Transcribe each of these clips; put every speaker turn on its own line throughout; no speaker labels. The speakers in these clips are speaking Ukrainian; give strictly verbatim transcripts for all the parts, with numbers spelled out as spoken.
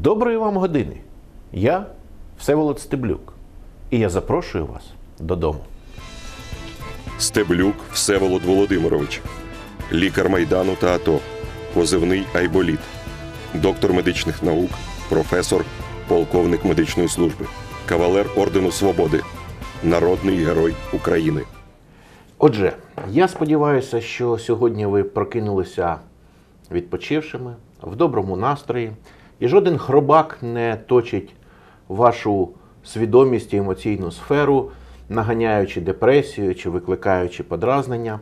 Доброї вам години! Я Всеволод Стеблюк, і я запрошую вас додому.
Стеблюк Всеволод Володимирович, лікар Майдану та АТО, позивний Айболіт, доктор медичних наук, професор, полковник медичної служби, кавалер Ордену Свободи, народний герой України.
Отже, я сподіваюся, що сьогодні ви прокинулися відпочившими, в доброму настрої, і жоден хробак не точить вашу свідомість і емоційну сферу, наганяючи депресію чи викликаючи подразнення.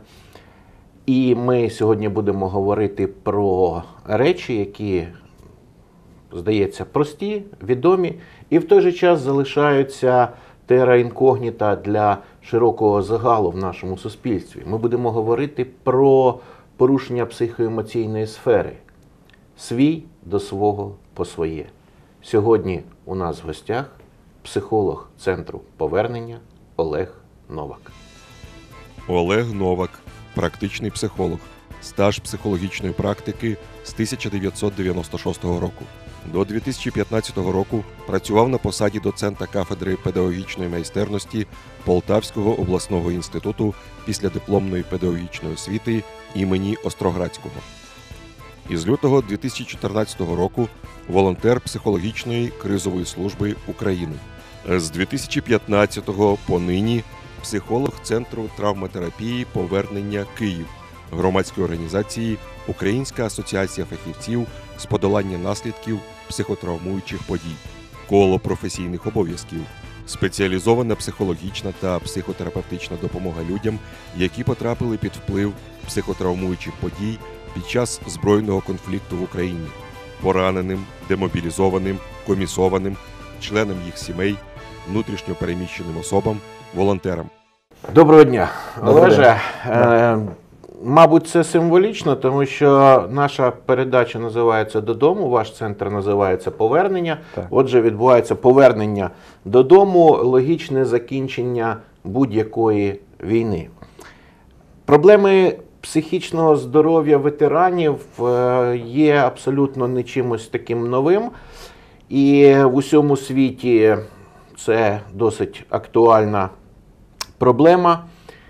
І ми сьогодні будемо говорити про речі, які, здається, прості, відомі, і в той же час залишаються терра інкогніта для широкого загалу в нашому суспільстві. Ми будемо говорити про порушення психоемоційної сфери. Свій до свого по своє. Сьогодні у нас в гостях психолог Центру повернення Олег Новак.
Олег Новак, практичний психолог, стаж психологічної практики з тисяча дев'ятсот дев'яносто шостого року. До дві тисячі п'ятнадцятого року працював на посаді доцента кафедри педагогічної майстерності Полтавського обласного інституту післядипломної педагогічної освіти імені Остроградського. Із лютого дві тисячі чотирнадцятого року волонтер психологічної кризової служби України. З дві тисячі п'ятнадцятого по нині психолог Центру травматерапії «Повернення Київ» громадської організації Українська асоціація фахівців з подолання наслідків психотравмуючих подій. Коло професійних обов'язків. Спеціалізована психологічна та психотерапевтична допомога людям, які потрапили під вплив психотравмуючих подій під час збройного конфлікту в Україні, пораненим, демобілізованим, комісованим, членам їх сімей, внутрішньо переміщеним особам, волонтерам.
Доброго дня, Олеже. Е, мабуть, це символічно, тому що наша передача називається «Додому», ваш центр називається «Повернення».
Так.
Отже, відбувається повернення додому, логічне закінчення будь-якої війни. Проблеми психічного здоров'я ветеранів є абсолютно не чимось таким новим. І в усьому світі це досить актуальна проблема.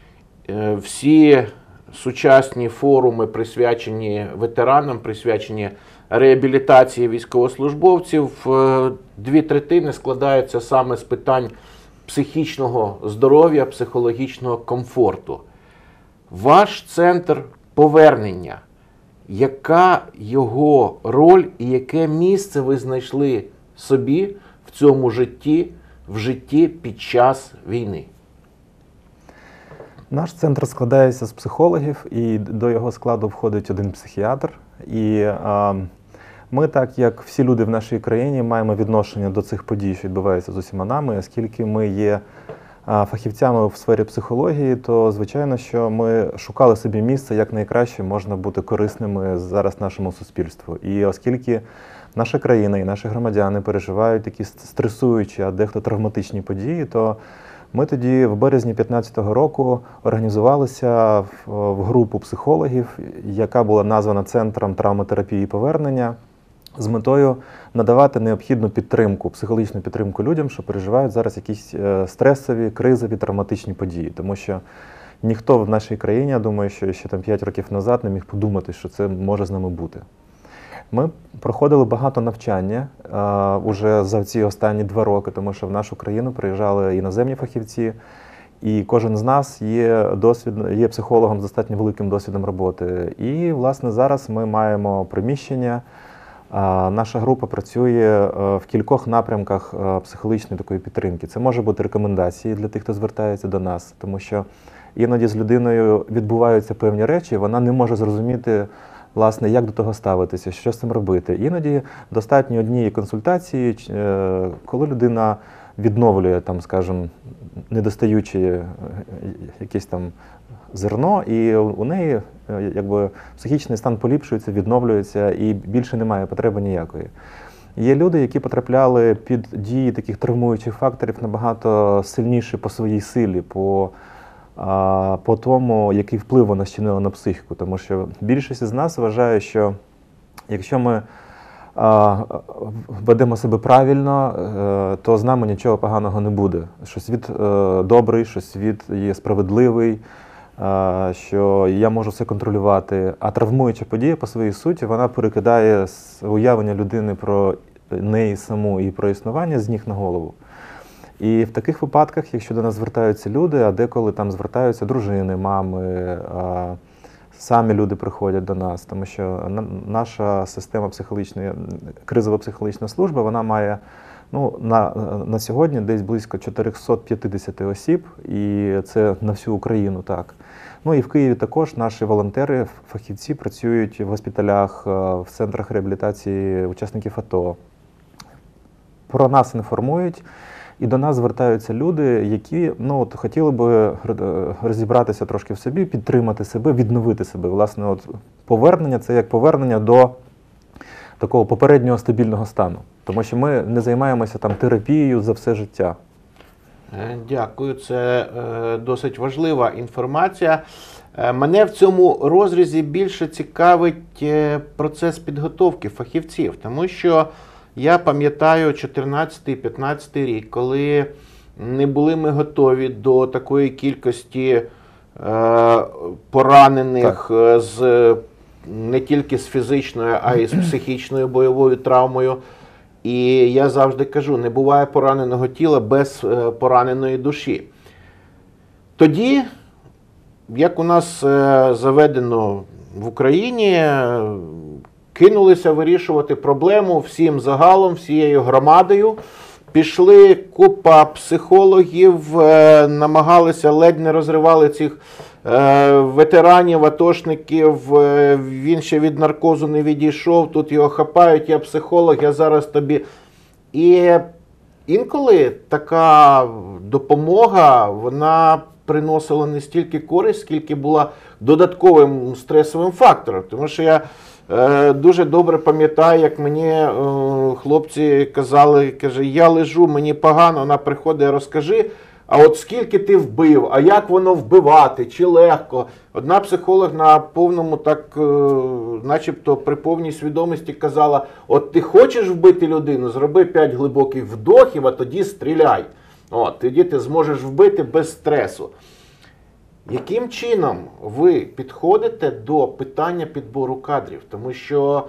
Всі сучасні форуми, присвячені ветеранам, присвячені реабілітації військовослужбовців, дві третини складаються саме з питань психічного здоров'я, психологічного комфорту. Ваш центр повернення. Яка його роль і яке місце ви знайшли собі в цьому житті, в житті під час війни?
Наш центр складається з психологів, і до його складу входить один психіатр. І а, ми, так як всі люди в нашій країні, маємо відношення до цих подій, що відбуваються з усіма нами, оскільки ми є фахівцями в сфері психології, то, звичайно, що ми шукали собі місце, як найкраще можна бути корисними зараз нашому суспільству. І оскільки наша країна і наші громадяни переживають такі стресуючі, а дехто травматичні події, то ми тоді в березні дві тисячі п'ятнадцятого року організувалися в групу психологів, яка була названа Центром травматерапії повернення, з метою надавати необхідну підтримку, психологічну підтримку людям, що переживають зараз якісь стресові, кризові, травматичні події. Тому що ніхто в нашій країні, я думаю, що ще там п'ять років назад не міг подумати, що це може з нами бути. Ми проходили багато навчання а, уже за ці останні два роки, тому що в нашу країну приїжджали іноземні фахівці, і кожен з нас є, досвід, є психологом з достатньо великим досвідом роботи. І, власне, зараз ми маємо приміщення. Наша група працює в кількох напрямках психологічної такої підтримки. Це може бути рекомендації для тих, хто звертається до нас, тому що іноді з людиною відбуваються певні речі, вона не може зрозуміти, власне, як до того ставитися, що з цим робити. Іноді достатньо однієї консультації, коли людина відновлює, там, скажімо, недостаючі якісь там зерно, і у неї якби психічний стан поліпшується, відновлюється і більше немає потреби ніякої. Є люди, які потрапляли під дії таких травмуючих факторів набагато сильніше по своїй силі, по, а, по тому, який вплив вона чинила на психіку. Тому що більшість з нас вважає, що якщо ми ведемо себе правильно, то з нами нічого поганого не буде. Що світ добрий, що світ є справедливий, що я можу все контролювати. А травмуюча подія по своїй суті, вона перекидає уявлення людини про неї саму і про існування з ніг на голову. І в таких випадках, якщо до нас звертаються люди, а деколи там звертаються дружини, мами, самі люди приходять до нас, тому що наша система психологічної, кризова психологічна служба, вона має ну, на, на сьогодні десь близько чотириста п'ятдесят осіб, і це на всю Україну, так. Ну і в Києві також наші волонтери, фахівці працюють в госпіталях, в центрах реабілітації учасників АТО. Про нас інформують. І до нас звертаються люди, які ну, от, хотіли би розібратися трошки в собі, підтримати себе, відновити себе. Власне, от, повернення – це як повернення до такого попереднього стабільного стану. Тому що ми не займаємося там терапією за все життя.
Дякую, це е, досить важлива інформація. Е, мене в цьому розрізі більше цікавить е, процес підготовки фахівців, тому що я пам'ятаю чотирнадцятий-п'ятнадцятий рік, коли не були ми готові до такої кількості е, поранених
так.
з не тільки з фізичною, а й з психічною бойовою травмою. І я завжди кажу, не буває пораненого тіла без е, пораненої душі. Тоді, як у нас е, заведено в Україні, кинулися вирішувати проблему всім загалом, всією громадою. Пішли купа психологів, намагалися, ледь не розривали цих ветеранів, атошників. Він ще від наркозу не відійшов, тут його хапають, я психолог, я зараз тобі. І інколи така допомога, вона приносила не стільки користь, скільки була додатковим стресовим фактором. Тому що я дуже добре пам'ятаю, як мені хлопці казали, каже, я лежу, мені погано, вона приходить, розкажи, а от скільки ти вбив, а як воно вбивати, чи легко. Одна психолог на повному, так, начебто при повній свідомості казала, от ти хочеш вбити людину, зроби п'ять глибоких вдохів, а тоді стріляй. От, тоді ти зможеш вбити без стресу. Яким чином ви підходите до питання підбору кадрів? Тому що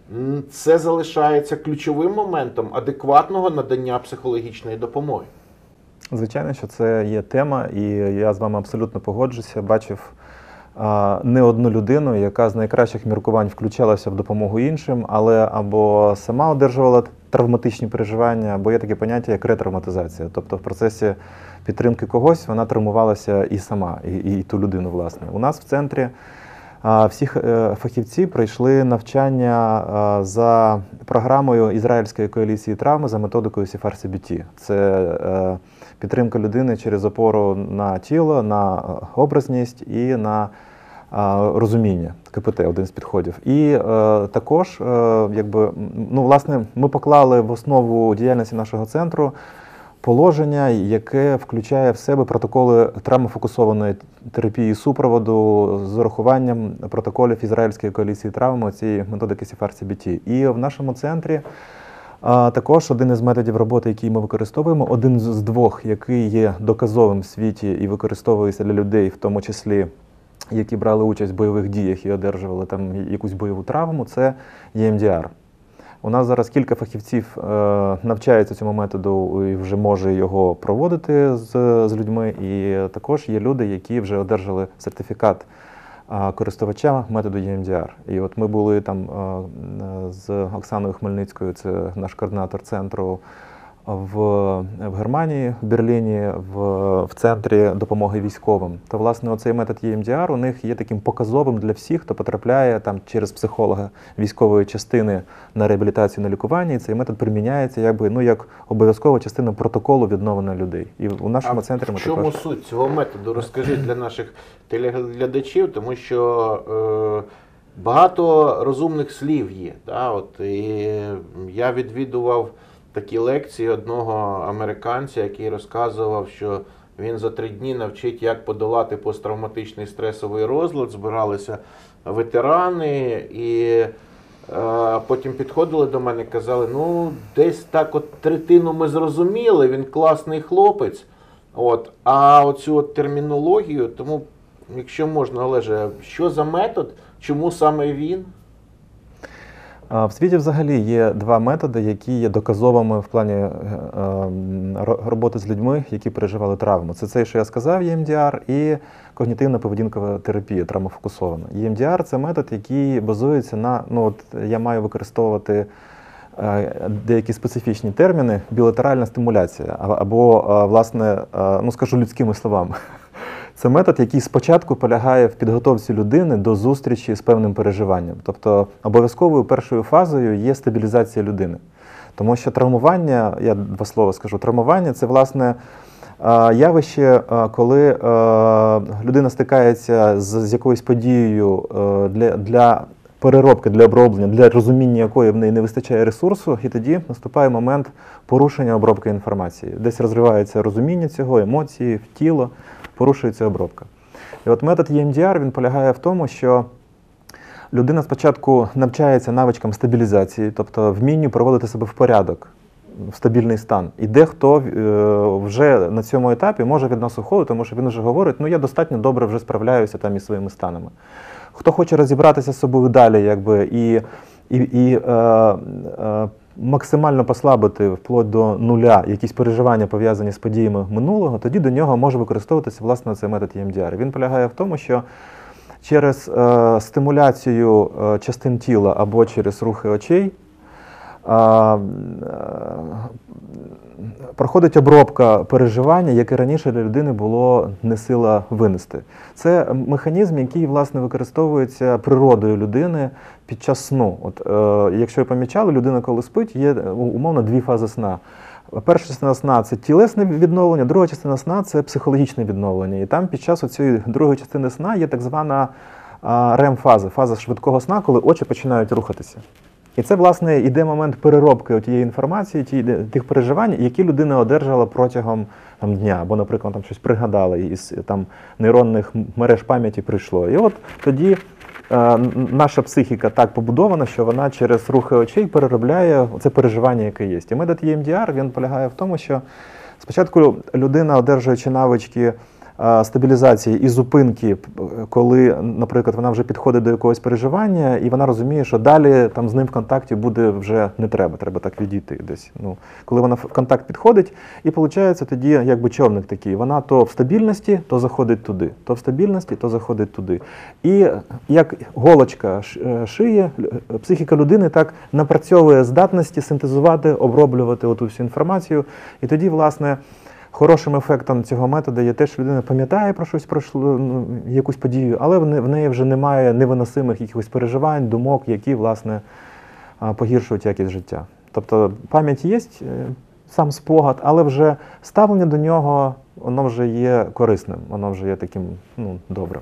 це залишається ключовим моментом адекватного надання психологічної допомоги.
Звичайно, що це є тема, і я з вами абсолютно погоджуся. Бачив а, не одну людину, яка з найкращих міркувань включалася в допомогу іншим, але або сама одержувала травматичні переживання, або є таке поняття, як ретравматизація. Тобто в процесі підтримки когось вона травмувалася і сама, і, і ту людину, власне. У нас в центрі а, всі фахівці пройшли навчання а, за програмою Ізраїльської коаліції травми за методикою сі еф ар сі бі ті. Це а, підтримка людини через опору на тіло, на образність і на а, розуміння. ка пе те – один з підходів. І а, також, а, якби, ну, власне, ми поклали в основу діяльності нашого центру положення, яке включає в себе протоколи травмофокусованої терапії супроводу з урахуванням протоколів Ізраїльської коаліції травми, цієї методики сі еф ар сі бі ті. І в нашому центрі а, також один із методів роботи, який ми використовуємо, один з двох, який є доказовим в світі і використовується для людей, в тому числі, які брали участь в бойових діях і одержували там якусь бойову травму, це є ем ді ар. У нас зараз кілька фахівців е, навчаються цьому методу і вже може його проводити з, з людьми. І також є люди, які вже одержали сертифікат е, користувача методу є ем ді ар. І от ми були там е, з Оксаною Хмельницькою, це наш координатор центру, в, в Германії, в Берліні, в, в центрі допомоги військовим. То, власне, оцей метод є ем ді ар у них є таким показовим для всіх, хто потрапляє там через психолога військової частини на реабілітацію, на лікування, і цей метод приміняється якби, ну, як обов'язкова частина протоколу відновлення людей. І у нашому
а
центрі ми
в чому
також...
суть цього методу? Розкажіть для наших телеглядачів, тому що е, багато розумних слів є. Да? От, і я відвідував такі лекції одного американця, який розказував, що він за три дні навчить, як подолати посттравматичний стресовий розлад. Збиралися ветерани, і Е, Потім підходили до мене і казали, ну, десь так от третину ми зрозуміли, він класний хлопець. От. А оцю от термінологію, тому, якщо можна, Олеже, що за метод, чому саме він?
В світі взагалі є два методи, які є доказовими в плані е, роботи з людьми, які переживали травму. Це цей, що я сказав, і ем ді ар, і когнітивно-поведінкова терапія, травмофокусована. і ем ді ар – це метод, який базується на, ну от я маю використовувати е, деякі специфічні терміни, білатеральна стимуляція, або, е, власне, е, ну скажу людськими словами. Це метод, який спочатку полягає в підготовці людини до зустрічі з певним переживанням. Тобто обов'язковою першою фазою є стабілізація людини. Тому що травмування, я два слова скажу, травмування – це, власне, явище, коли людина стикається з якоюсь подією для, для переробки, для оброблення, для розуміння якої в неї не вистачає ресурсу, і тоді наступає момент порушення обробки інформації. Десь розривається розуміння цього, емоції, в тіло, порушується обробка. І от метод і ем ді ар, він полягає в тому, що людина спочатку навчається навичкам стабілізації, тобто вмінню проводити себе в порядок, в стабільний стан. І дехто вже на цьому етапі може від нас уходити, тому що він вже говорить, ну я достатньо добре вже справляюся там із своїми станами. Хто хоче розібратися з собою далі, якби, і, і, і е, е, максимально послабити вплоть до нуля якісь переживання, пов'язані з подіями минулого, тоді до нього може використовуватися, власне, цей метод і ем ді ар. Він полягає в тому, що через е, стимуляцію е, частин тіла або через рухи очей е, е, проходить обробка переживання, яке раніше для людини було не сила винести. Це механізм, який, власне, використовується природою людини під час сну. От, е, якщо ви помічали, людина, коли спить, є умовно дві фази сна. Перша частина сна – це тілесне відновлення, друга частина сна – це психологічне відновлення. І там під час цієї другої частини сна є так звана рем-фаза, фаза швидкого сна, коли очі починають рухатися. І це, власне, іде момент переробки тієї інформації, тих переживань, які людина одержала протягом там, дня. Або, наприклад, там щось пригадала, і з там, нейронних мереж пам'яті прийшло. І от тоді е, наша психіка так побудована, що вона через рухи очей переробляє це переживання, яке є. І метод і ем ді ар, він полягає в тому, що спочатку людина, одержуючи навички стабілізації і зупинки, коли, наприклад, вона вже підходить до якогось переживання, і вона розуміє, що далі там з ним в контакті буде вже не треба, треба так відійти десь. Ну, коли вона в контакт підходить, і виходить тоді якби човник такий. Вона то в стабільності, то заходить туди, то в стабільності, то заходить туди. І як голочка шиє, психіка людини так напрацьовує здатності синтезувати, оброблювати оту всю інформацію. І тоді, власне, хорошим ефектом цього методу є те, що людина пам'ятає про щось, пройшло, ну, якусь подію, але в неї вже немає невиносимих якихось переживань, думок, які, власне, погіршують якість життя. Тобто пам'ять є, сам спогад, але вже ставлення до нього, воно вже є корисним, воно вже є таким, ну, добрим.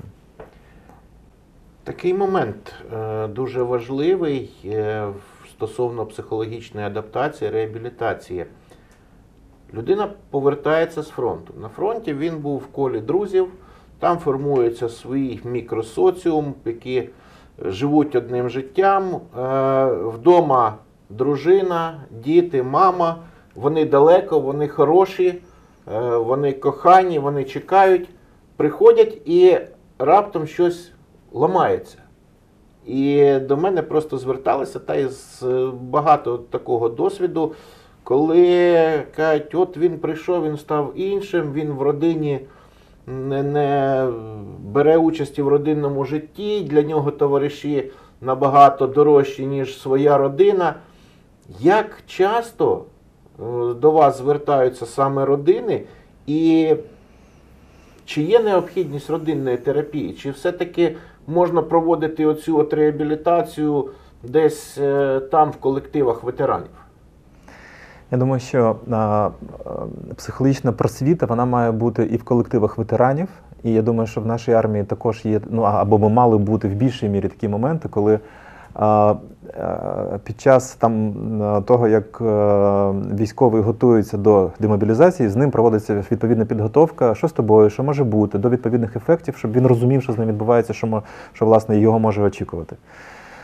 Такий момент е, дуже важливий е, стосовно психологічної адаптації, реабілітації. Людина повертається з фронту. На фронті він був в колі друзів, там формується свій мікросоціум, які живуть одним життям. Вдома дружина, діти, мама, вони далеко, вони хороші, вони кохані, вони чекають, приходять і раптом щось ламається. І до мене просто зверталися, та із багато такого досвіду, коли кажуть, от він прийшов, він став іншим, він в родині не, не бере участі в родинному житті, для нього товариші набагато дорожчі, ніж своя родина. Як часто до вас звертаються саме родини, і чи є необхідність родинної терапії, чи все-таки можна проводити оцю от реабілітацію десь там в колективах ветеранів?
Я думаю, що а, психологічна просвіта, вона має бути і в колективах ветеранів. І я думаю, що в нашій армії також є, ну або би мали бути в більшій мірі такі моменти, коли а, а, під час там, того, як а, військовий готується до демобілізації, з ним проводиться відповідна підготовка, що з тобою, що може бути, до відповідних ефектів, щоб він розумів, що з ним відбувається, що, що власне, його може очікувати.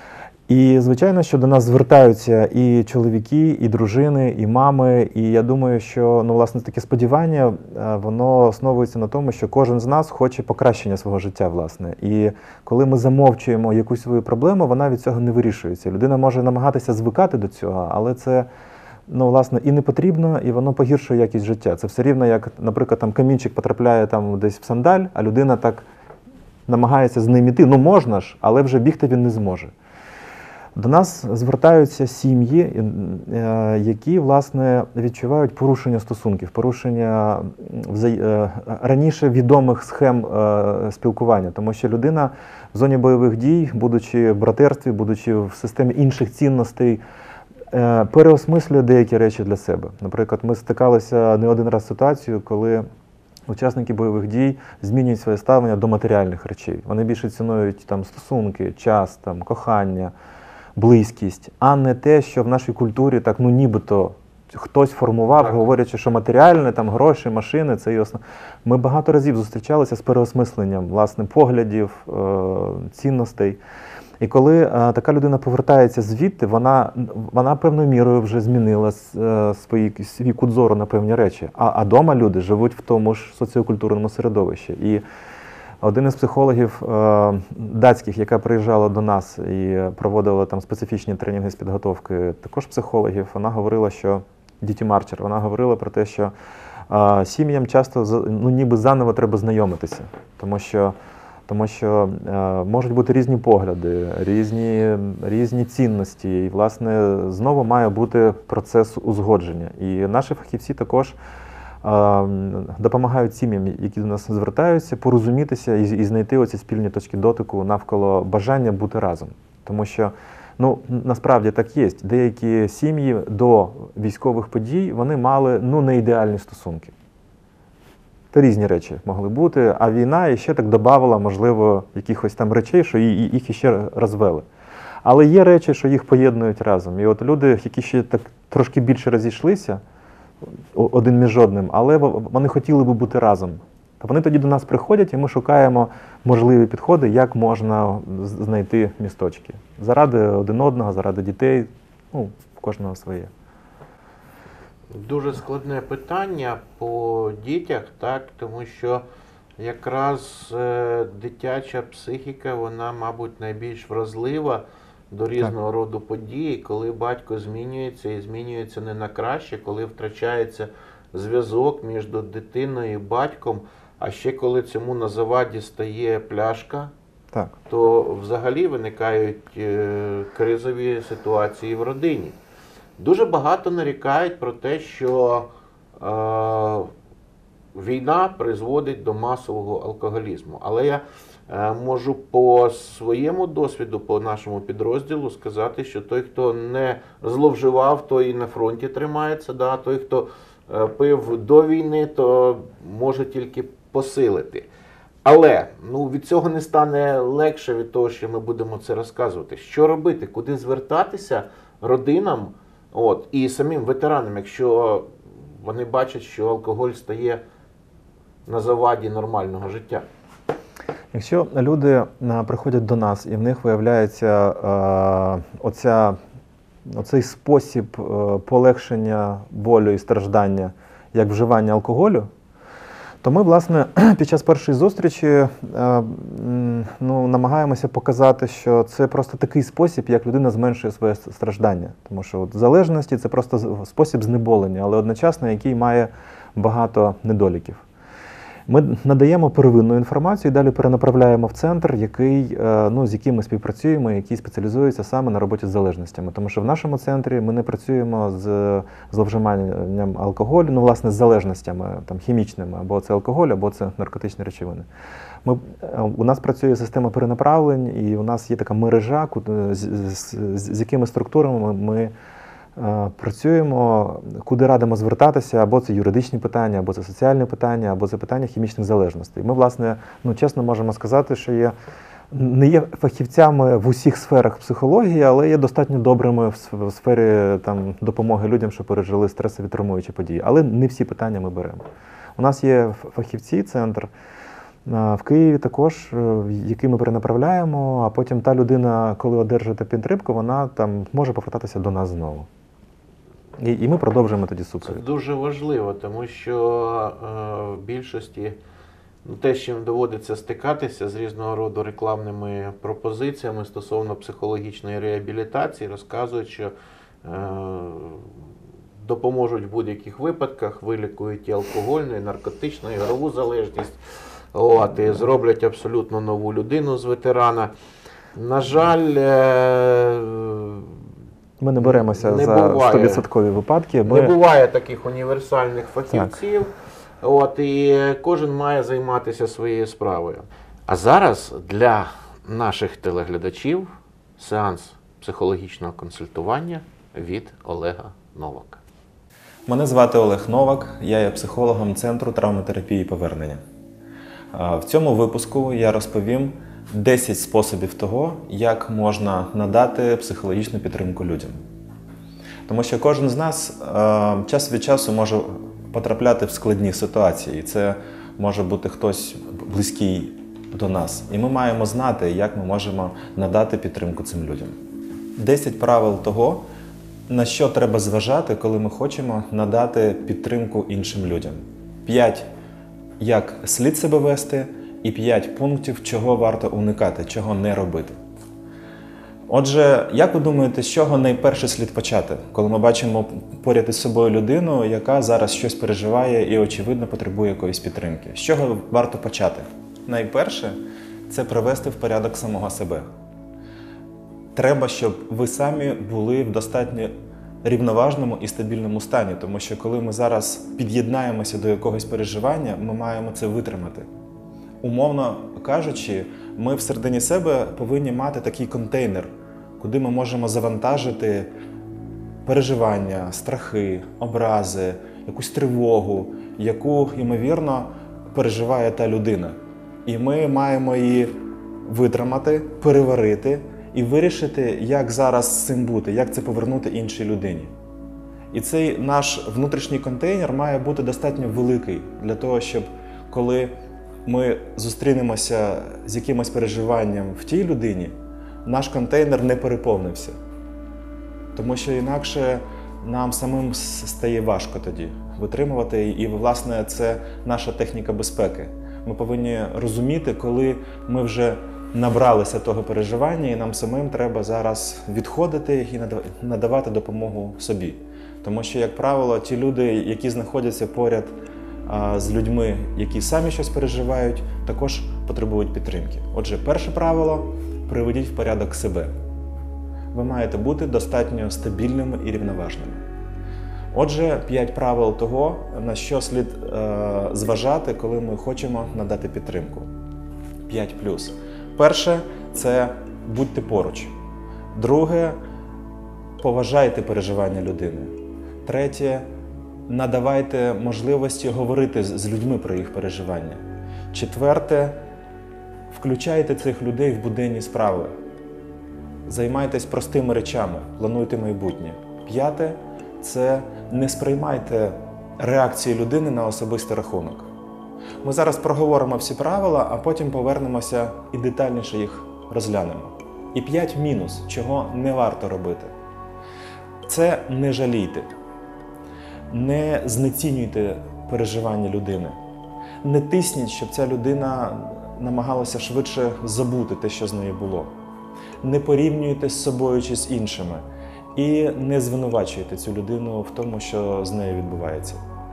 І, звичайно, що до нас звертаються і чоловіки, і дружини, і мами. І я думаю, що, ну, власне, таке сподівання, воно основується на тому, що кожен з нас хоче покращення свого життя, власне. І коли ми замовчуємо якусь свою проблему, вона від цього не вирішується. Людина може намагатися звикати до цього, але це, ну, власне, і не потрібно, і воно погіршує якість життя. Це все рівно, як, наприклад, там камінчик потрапляє там десь в сандаль, а людина так намагається з ним іти. Ну, можна ж, але вже бігти він не зможе. До нас звертаються сім'ї, які, власне, відчувають порушення стосунків, порушення раніше відомих схем спілкування. Тому що людина в зоні бойових дій, будучи в братерстві, будучи в системі інших цінностей, переосмислює деякі речі для себе. Наприклад, ми стикалися не один раз з ситуацією, коли учасники бойових дій змінюють своє ставлення до матеріальних речей. Вони більше цінують там стосунки, час, там, кохання, близькість, а не те, що в нашій культурі так, ну, нібито хтось формував, так, говорячи, що матеріальне, там, гроші, машини, це і основне. Ми багато разів зустрічалися з переосмисленням, власне, поглядів, е- цінностей. І коли е, така людина повертається звідти, вона, вона певною мірою вже змінила е, свій, свій кут зору на певні речі. А, а дома люди живуть в тому ж соціокультурному середовищі. І один із психологів е, датських, яка приїжджала до нас і проводила там специфічні тренінги з підготовки, також психологів, вона говорила, що Діті Марчер, вона говорила про те, що е, сім'ям часто, ну, ніби заново треба знайомитися, тому що Тому що е, можуть бути різні погляди, різні, різні цінності. І, власне, знову має бути процес узгодження. І наші фахівці також е, допомагають сім'ям, які до нас звертаються, порозумітися і, і знайти оці спільні точки дотику навколо бажання бути разом. Тому що, ну, насправді так є. Деякі сім'ї до військових подій, вони мали, ну, не ідеальні стосунки. Та різні речі могли бути, а війна іще так додавала, можливо, якихось там речей, що їх іще розвели. Але є речі, що їх поєднують разом. І от люди, які ще так трошки більше розійшлися один між одним, але вони хотіли би бути разом. То вони тоді до нас приходять, і ми шукаємо можливі підходи, як можна знайти місточки. Заради один одного, заради дітей, ну, в кожного своє.
Дуже складне питання по дітях, так, тому що якраз е, дитяча психіка, вона, мабуть, найбільш вразлива до різного так. роду подій, коли батько змінюється і змінюється не на краще, коли втрачається зв'язок між дитиною і батьком, а ще коли цьому на заваді стає пляшка, так. то взагалі виникають е, кризові ситуації в родині. Дуже багато нарікають про те, що е, війна призводить до масового алкоголізму. Але я е, можу по своєму досвіду, по нашому підрозділу сказати, що той, хто не зловживав, той і на фронті тримається, да? Той, хто е, пив до війни, то може тільки посилити. Але ну, від цього не стане легше від того, що ми будемо це розказувати. Що робити, куди звертатися родинам, от, і самим ветеранам, якщо вони бачать, що алкоголь стає на заваді нормального життя?
Якщо люди приходять до нас і в них виявляється е, оця, оцей спосіб е, полегшення болю і страждання, як вживання алкоголю, то ми, власне, під час першої зустрічі е, ну, намагаємося показати, що це просто такий спосіб, як людина зменшує своє страждання. Тому що от, залежності – це просто спосіб знеболення, але одночасно, який має багато недоліків. Ми надаємо первинну інформацію і далі перенаправляємо в центр, який, ну, з яким ми співпрацюємо, який спеціалізується саме на роботі з залежностями. Тому що в нашому центрі ми не працюємо з зловживанням алкоголю, ну, власне, з залежностями там, хімічними, або це алкоголь, або це наркотичні речовини. Ми, у нас працює система перенаправлень, і у нас є така мережа, з, з, з, з якими структурами ми працюємо, куди радимо звертатися, або це юридичні питання, або це соціальні питання, або це питання хімічних залежностей. Ми, власне, ну, чесно можемо сказати, що є, не є фахівцями в усіх сферах психології, але є достатньо добрими в сфері там, допомоги людям, що пережили стресові травмуючі події. Але не всі питання ми беремо. У нас є фахівці, центр, В Києві також, який ми перенаправляємо, а потім та людина, коли одержує підтримку, вона там може повертатися до нас знову. І, і ми продовжуємо тоді
Це
супровід.
дуже важливо, тому що е, в більшості ну, те, з чим доводиться стикатися з різного роду рекламними пропозиціями стосовно психологічної реабілітації, розказують, що е, допоможуть в будь-яких випадках, вилікують і алкогольну, і наркотичну, і ігрову залежність, от, і зроблять абсолютно нову людину з ветерана. На жаль, е,
Ми не беремося
не
за
буває.
сто відсотків випадки. Ми...
Не буває таких універсальних фахівців, от, і кожен має займатися своєю справою. А зараз для наших телеглядачів сеанс психологічного консультування від Олега Новака.
Мене звати Олег Новак, я є психологом Центру травматерапії повернення. В цьому випуску я розповім десять способів того, як можна надати психологічну підтримку людям. Тому що кожен з нас час від часу може потрапляти в складні ситуації. І це може бути хтось близький до нас. І ми маємо знати, як ми можемо надати підтримку цим людям. десять правил того, на що треба зважати, коли ми хочемо надати підтримку іншим людям. п'ять як слід себе вести, і п'ять пунктів, чого варто уникати, чого не робити. Отже, як ви думаєте, з чого найперше слід почати, коли ми бачимо поряд із собою людину, яка зараз щось переживає і, очевидно, потребує якоїсь підтримки? З чого варто почати? Найперше – це привести в порядок самого себе. Треба, щоб ви самі були в достатньо рівноважному і стабільному стані, тому що коли ми зараз під'єднаємося до якогось переживання, ми маємо це витримати. Умовно кажучи, ми всередині себе повинні мати такий контейнер, куди ми можемо завантажити переживання, страхи, образи, якусь тривогу, яку, ймовірно, переживає та людина. І ми маємо її витримати, переварити і вирішити, як зараз з цим бути, як це повернути іншій людині. І цей наш внутрішній контейнер має бути достатньо великий для того, щоб коли ми зустрінемося з якимось переживанням в тій людині, наш контейнер не переповнився. Тому що інакше нам самим стає важко тоді витримувати, і, власне, це наша техніка безпеки. Ми повинні розуміти, коли ми вже набралися того переживання, і нам самим треба зараз відходити і надавати допомогу собі. Тому що, як правило, ті люди, які знаходяться поряд з людьми, які самі щось переживають, також потребують підтримки. Отже, перше правило – приведіть в порядок себе. Ви маєте бути достатньо стабільними і рівноважними. Отже, п'ять правил того, на що слід е, зважати, коли ми хочемо надати підтримку. п'ять плюс. Перше – це будьте поруч. Друге – поважайте переживання людини. Третє – надавайте можливості говорити з людьми про їх переживання. Четверте – включайте цих людей в буденні справи. Займайтесь простими речами, плануйте майбутнє. П'яте – це не сприймайте реакції людини на особистий рахунок. Ми зараз проговоримо всі правила, а потім повернемося і детальніше їх розглянемо. І п'ять мінус, чого не варто робити. Це не жалійте. Не знецінюйте переживання людини. Не тисніть, щоб ця людина намагалася швидше забути те, що з нею було. Не порівнюйте з собою чи з іншими. І не звинувачуйте цю людину в тому, що з нею відбувається.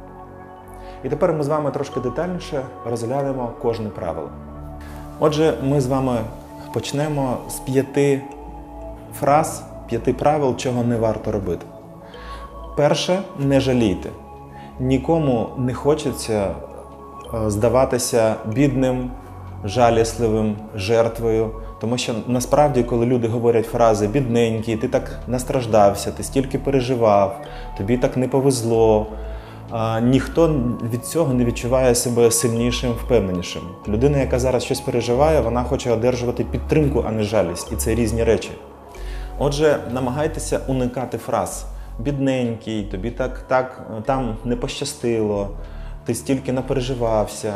І тепер ми з вами трошки детальніше розглянемо кожне правило. Отже, ми з вами почнемо з п'яти фраз, п'яти правил, чого не варто робити. Перше – не жалійте. Нікому не хочеться здаватися бідним, жалісливим, жертвою. Тому що насправді, коли люди говорять фрази «бідненький», «ти так настраждався», «ти стільки переживав», «тобі так не повезло», ніхто від цього не відчуває себе сильнішим, впевненішим. Людина, яка зараз щось переживає, вона хоче одержувати підтримку, а не жалість. І це різні речі. Отже, намагайтеся уникати фраз «бідненький», «тобі так, так там не пощастило», «ти стільки напереживався».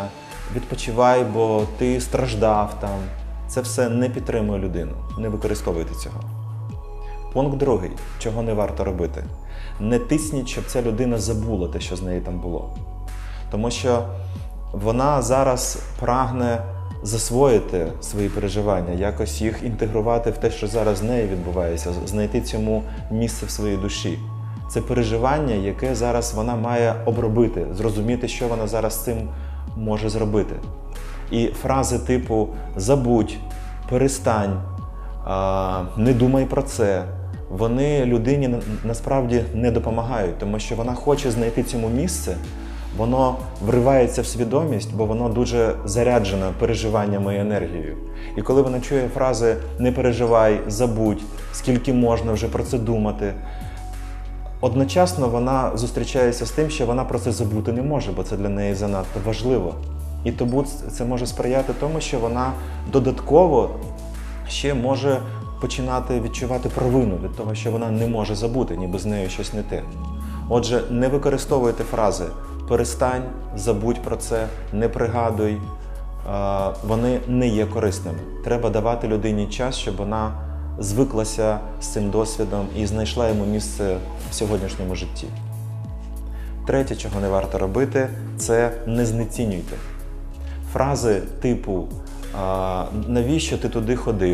відпочивай, бо ти страждав там. Це все не підтримує людину, не використовуйте цього. Пункт другий, чого не варто робити. Не тисніть, щоб ця людина забула те, що з нею там було. Тому що вона зараз прагне засвоїти свої переживання, якось їх інтегрувати в те, що зараз з нею відбувається, знайти цьому місце в своїй душі. Це переживання, яке зараз вона має обробити, зрозуміти, що вона зараз з цим може зробити. І фрази типу «забудь», «перестань», «не думай про це», вони людині насправді не допомагають, тому що вона хоче знайти цьому місце, воно вривається в свідомість, бо воно дуже заряджено переживаннями і енергією. І коли вона чує фрази «не переживай», «забудь», «скільки можна вже про це думати», одночасно вона зустрічається з тим, що вона про це забути не може, бо це для неї занадто важливо. І тому це може сприяти тому, що вона додатково ще може починати відчувати провину від того, що вона не може забути, ніби з нею щось не те. Отже, не використовуйте фрази «перестань», «забудь про це», «не пригадуй». Вони не є корисними. Треба давати людині час, щоб вона звиклася з цим досвідом і знайшла йому місце в сьогоднішньому житті. Третє, чого не варто робити, це не знецінюйте. Фрази типу «навіщо ти туди ходив?»,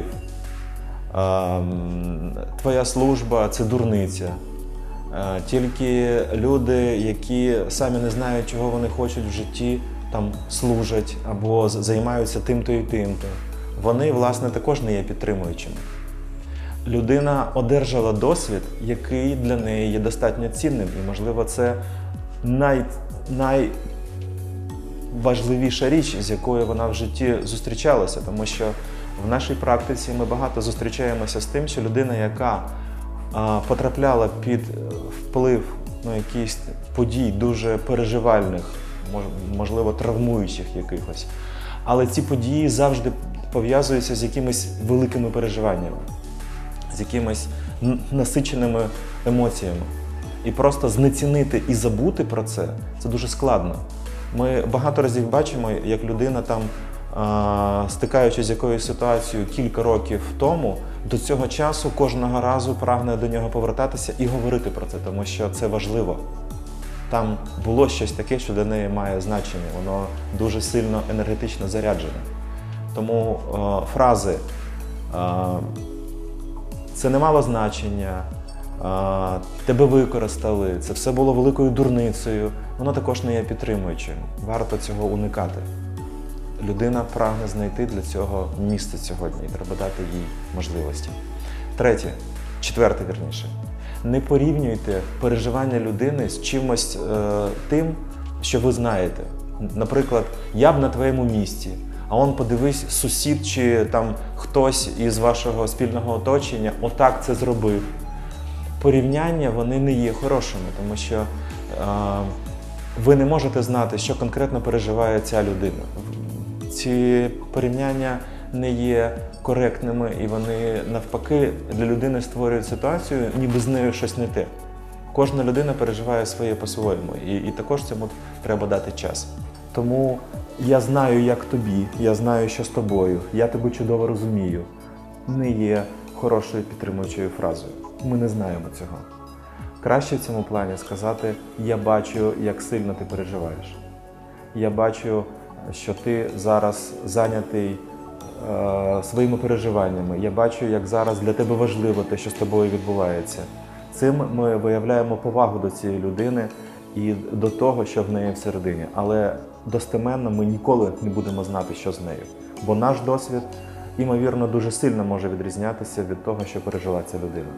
«твоя служба – це дурниця», «тільки люди, які самі не знають, чого вони хочуть в житті, там служать або займаються тим-то і тим-то», вони, власне, також не є підтримуючими. Людина одержала досвід, який для неї є достатньо цінним, і, можливо, це най, найважливіша річ, з якою вона в житті зустрічалася, тому що в нашій практиці ми багато зустрічаємося з тим, що людина, яка а, потрапляла під вплив ну, якихось подій дуже переживальних, мож, можливо, травмуючих якихось, але ці події завжди пов'язуються з якимись великими переживаннями, з якимись насиченими емоціями. І просто знецінити і забути про це – це дуже складно. Ми багато разів бачимо, як людина там, стикаючись з якоюсь ситуацією кілька років тому, до цього часу кожного разу прагне до нього повертатися і говорити про це, тому що це важливо. Там було щось таке, що для неї має значення, воно дуже сильно енергетично заряджене. Тому е, фрази е, «це не мало значення», е, «тебе використали», «це все було великою дурницею», воно також не є підтримуючим. Варто цього уникати. Людина прагне знайти для цього місце сьогодні, і треба дати їй можливості. Третє, четверте, вірніше. Не порівнюйте переживання людини з чимось е, тим, що ви знаєте. Наприклад, я б на твоєму місці, а он, подивись, сусід чи там хтось із вашого спільного оточення отак це зробив. Порівняння, вони не є хорошими, тому що е, ви не можете знати, що конкретно переживає ця людина. Ці порівняння не є коректними, і вони, навпаки, для людини створюють ситуацію, ніби з нею щось не те. Кожна людина переживає своє по-своєму, і, і також цьому треба дати час. Тому «я знаю, як тобі», «я знаю, що з тобою», «я тебе чудово розумію» не є хорошою підтримуючою фразою. Ми не знаємо цього. Краще в цьому плані сказати «я бачу, як сильно ти переживаєш». «Я бачу, що ти зараз зайнятий е, своїми переживаннями. Я бачу, як зараз для тебе важливо те, що з тобою відбувається». Цим ми виявляємо повагу до цієї людини і до того, що в неї всередині. Але достеменно ми ніколи не будемо знати, що з нею. Бо наш досвід, ймовірно, дуже сильно може відрізнятися від того, що пережила ця людина.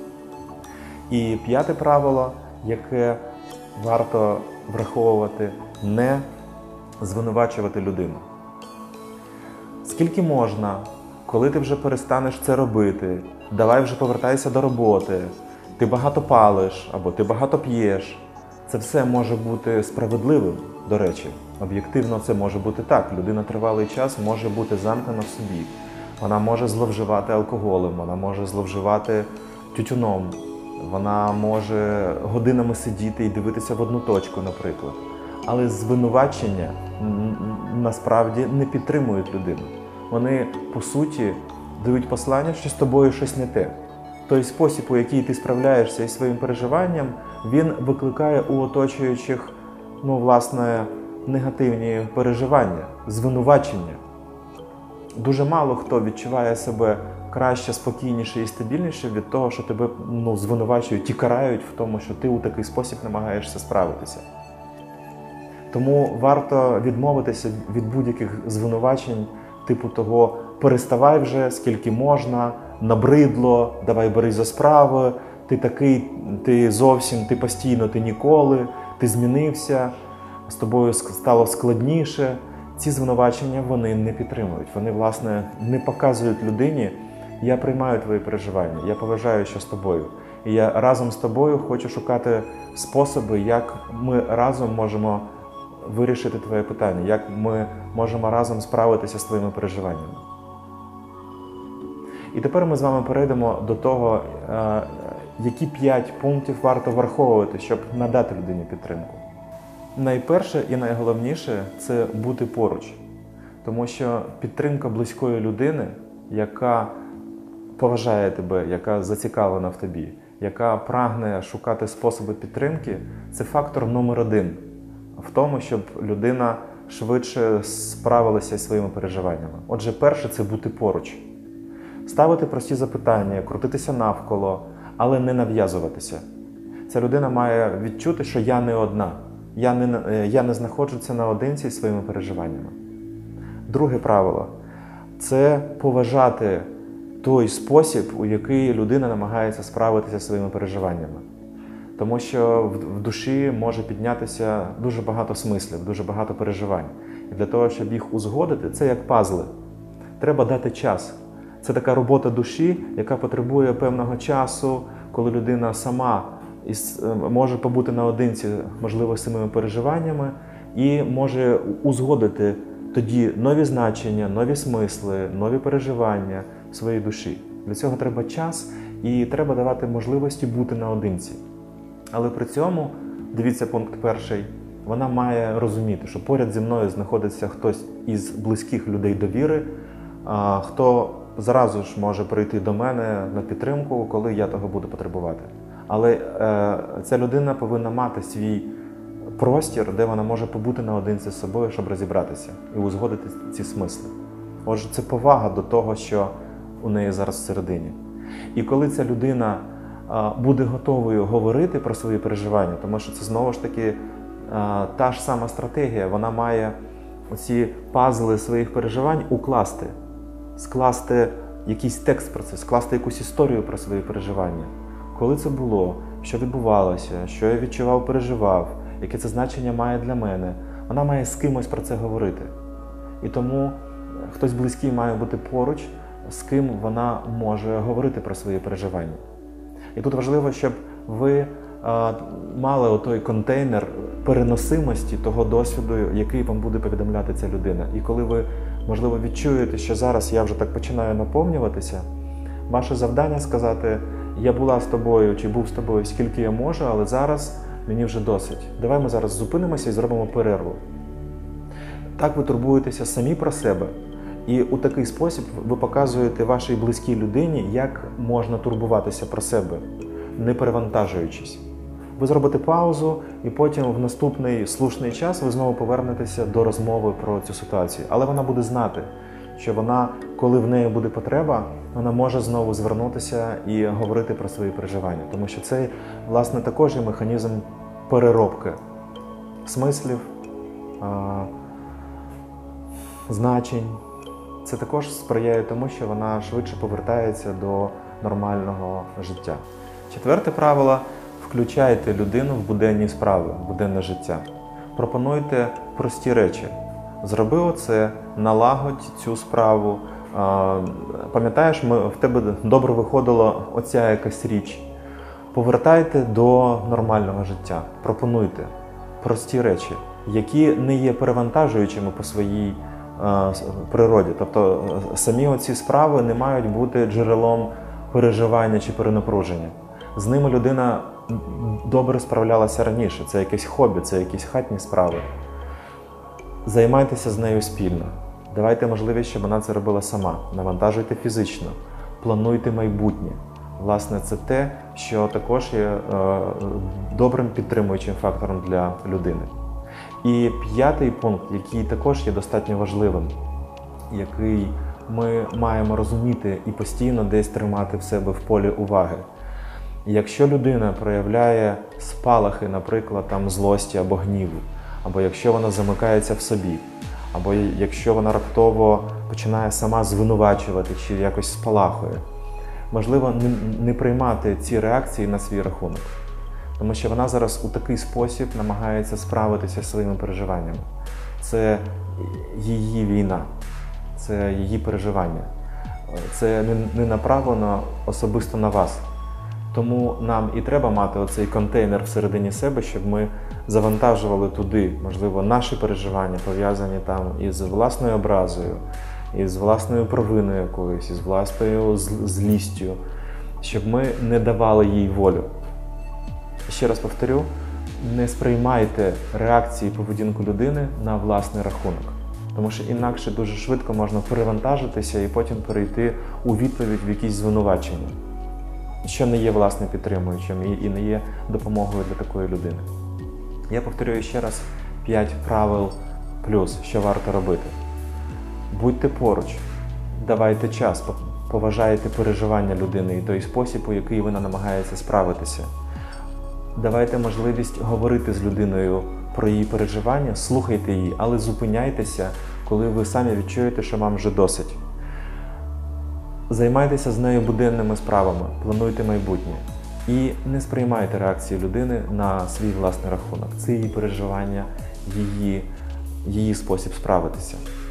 І п'яте правило, яке варто враховувати – не звинувачувати людину. Скільки можна, коли ти вже перестанеш це робити, давай вже повертайся до роботи, ти багато палиш або ти багато п'єш. Це все може бути справедливим, до речі. Об'єктивно це може бути так. Людина тривалий час може бути замкнена в собі. Вона може зловживати алкоголем, вона може зловживати тютюном, вона може годинами сидіти і дивитися в одну точку, наприклад. Але звинувачення м, насправді не підтримують людину. Вони, по суті, дають послання, що з тобою щось не те. Той спосіб, у який ти справляєшся із своїм переживанням, він викликає у оточуючих, ну, власне, негативні переживання, звинувачення. Дуже мало хто відчуває себе краще, спокійніше і стабільніше від того, що тебе, ну, звинувачують і карають в тому, що ти у такий спосіб намагаєшся справитися. Тому варто відмовитися від будь-яких звинувачень, типу того «переставай вже, скільки можна», «набридло», «давай берись за справи», «ти такий, ти зовсім, ти постійно, ти ніколи», «ти змінився», «з тобою стало складніше». Ці звинувачення вони не підтримують. Вони, власне, не показують людині: я приймаю твої переживання, я поважаю, що з тобою. І я разом з тобою хочу шукати способи, як ми разом можемо вирішити твоє питання, як ми можемо разом справитися з твоїми переживаннями. І тепер ми з вами перейдемо до того, які п'ять пунктів варто враховувати, щоб надати людині підтримку. Найперше і найголовніше – це бути поруч. Тому що підтримка близької людини, яка поважає тебе, яка зацікавлена в тобі, яка прагне шукати способи підтримки – це фактор номер один в тому, щоб людина швидше справилася зі своїми переживаннями. Отже, перше – це бути поруч. Ставити прості запитання, крутитися навколо, але не нав'язуватися. Ця людина має відчути, що я не одна. Я не, я не знаходжуся наодинці зі своїми переживаннями. Друге правило – це поважати той спосіб, у який людина намагається справитися зі своїми переживаннями. Тому що в душі може піднятися дуже багато смислів, дуже багато переживань. І для того, щоб їх узгодити, це як пазли. Треба дати час. Це така робота душі, яка потребує певного часу, коли людина сама може побути наодинці, можливо, з цими переживаннями, і може узгодити тоді нові значення, нові смисли, нові переживання в своїй душі. Для цього треба час і треба давати можливості бути наодинці. Але при цьому, дивіться пункт перший, вона має розуміти, що поряд зі мною знаходиться хтось із близьких людей довіри, хто зразу ж може прийти до мене на підтримку, коли я того буду потребувати. Але е, ця людина повинна мати свій простір, де вона може побути наодинці з собою, щоб розібратися і узгодити ці смисли. Отже, це повага до того, що у неї зараз всередині. І коли ця людина е, буде готовою говорити про свої переживання, тому що це знову ж таки е, та ж сама стратегія, вона має оці пазли своїх переживань укласти, скласти якийсь текст про це, скласти якусь історію про свої переживання. Коли це було, що відбувалося, що я відчував, переживав, яке це значення має для мене, вона має з кимось про це говорити. І тому хтось близький має бути поруч, з ким вона може говорити про свої переживання. І тут важливо, щоб ви а, мали отой контейнер переносимості того досвіду, який вам буде повідомляти ця людина. І коли ви, можливо, відчуєте, що зараз я вже так починаю наповнюватися, ваше завдання сказати: я була з тобою чи був з тобою скільки я можу, але зараз мені вже досить. Давай ми зараз зупинимося і зробимо перерву. Так ви турбуєтеся самі про себе. І у такий спосіб ви показуєте вашій близькій людині, як можна турбуватися про себе, не перевантажуючись. Ви зробите паузу, і потім в наступний слушний час ви знову повернетеся до розмови про цю ситуацію. Але вона буде знати, що вона, коли в неї буде потреба, вона може знову звернутися і говорити про свої переживання. Тому що це, власне, також є механізм переробки смислів, значень. Це також сприяє тому, що вона швидше повертається до нормального життя. Четверте правило – включайте людину в буденні справи, в буденне життя. Пропонуйте прості речі. Зроби оце, налагодь цю справу. Пам'ятаєш, ми, в тебе добре виходила оця якась річ. Повертайте до нормального життя. Пропонуйте прості речі, які не є перевантажуючими по своїй природі. Тобто самі оці справи не мають бути джерелом переживання чи перенапруження. З ними людина добре справлялася раніше. Це якесь хобі, це якісь хатні справи. Займайтеся з нею спільно. Давайте можливість, щоб вона це робила сама. Навантажуйте фізично, плануйте майбутнє. Власне, це те, що також є е, добрим підтримуючим фактором для людини. І п'ятий пункт, який також є достатньо важливим, який ми маємо розуміти і постійно десь тримати в себе в полі уваги. Якщо людина проявляє спалахи, наприклад, там, злості або гніву, або якщо вона замикається в собі, або якщо вона раптово починає сама звинувачувати чи якось спалахує, можливо, не, не приймати ці реакції на свій рахунок. Тому що вона зараз у такий спосіб намагається справитися зі своїми переживаннями. Це її війна, це її переживання. Це не, не направлено особисто на вас. Тому нам і треба мати оцей контейнер всередині себе, щоб ми завантажували туди, можливо, наші переживання, пов'язані там із власною образою, із власною провиною якоюсь, із власною злістю, щоб ми не давали їй волю. Ще раз повторю, не сприймайте реакції поведінку людини на власний рахунок. Тому що інакше дуже швидко можна перевантажитися і потім перейти у відповідь в якісь звинувачення, що не є власне підтримуючим і не є допомогою для такої людини. Я повторюю ще раз п'ять правил плюс, що варто робити. Будьте поруч, давайте час, поважайте переживання людини і той спосіб, у який вона намагається справитися. Давайте можливість говорити з людиною про її переживання, слухайте її, але зупиняйтеся, коли ви самі відчуєте, що вам вже досить. Займайтеся з нею буденними справами, плануйте майбутнє. І не сприймайте реакції людини на свій власний рахунок. Це її переживання, її, її спосіб справитися.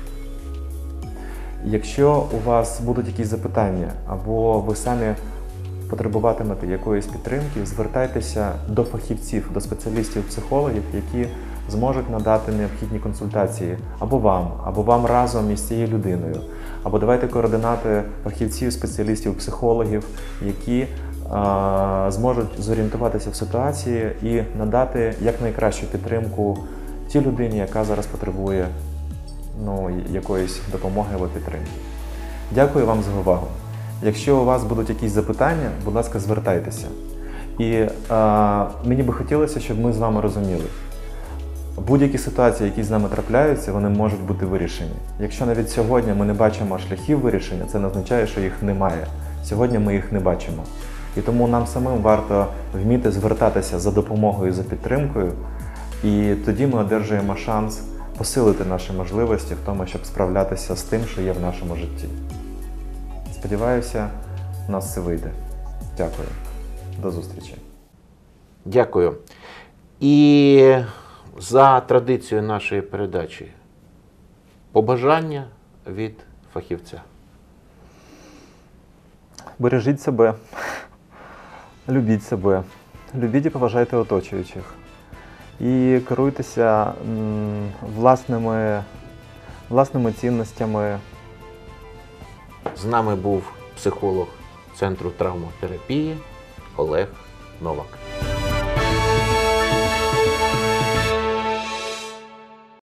Якщо у вас будуть якісь запитання, або ви самі потребуватимете якоїсь підтримки, звертайтеся до фахівців, до спеціалістів-психологів, які зможуть надати необхідні консультації або вам, або вам разом із цією людиною. Або давайте координати фахівців, спеціалістів, психологів, які а, зможуть зорієнтуватися в ситуації і надати якнайкращу підтримку тій людині, яка зараз потребує ну, якоїсь допомоги або підтримки. Дякую вам за увагу. Якщо у вас будуть якісь запитання, будь ласка, звертайтеся. І а, мені би хотілося, щоб ми з вами розуміли, будь-які ситуації, які з нами трапляються, вони можуть бути вирішені. Якщо навіть сьогодні ми не бачимо шляхів вирішення, це не означає, що їх немає. Сьогодні ми їх не бачимо. І тому нам самим варто вміти звертатися за допомогою, за підтримкою, і тоді ми одержуємо шанс посилити наші можливості в тому, щоб справлятися з тим, що є в нашому житті. Сподіваюся, у нас це вийде. Дякую. До зустрічі.
Дякую. І за традицією нашої передачі побажання від фахівця.
Бережіть себе, любіть себе, любіть і поважайте оточуючих. І керуйтеся м, власними, власними цінностями.
З нами був психолог Центру травмотерапії Олег Новак.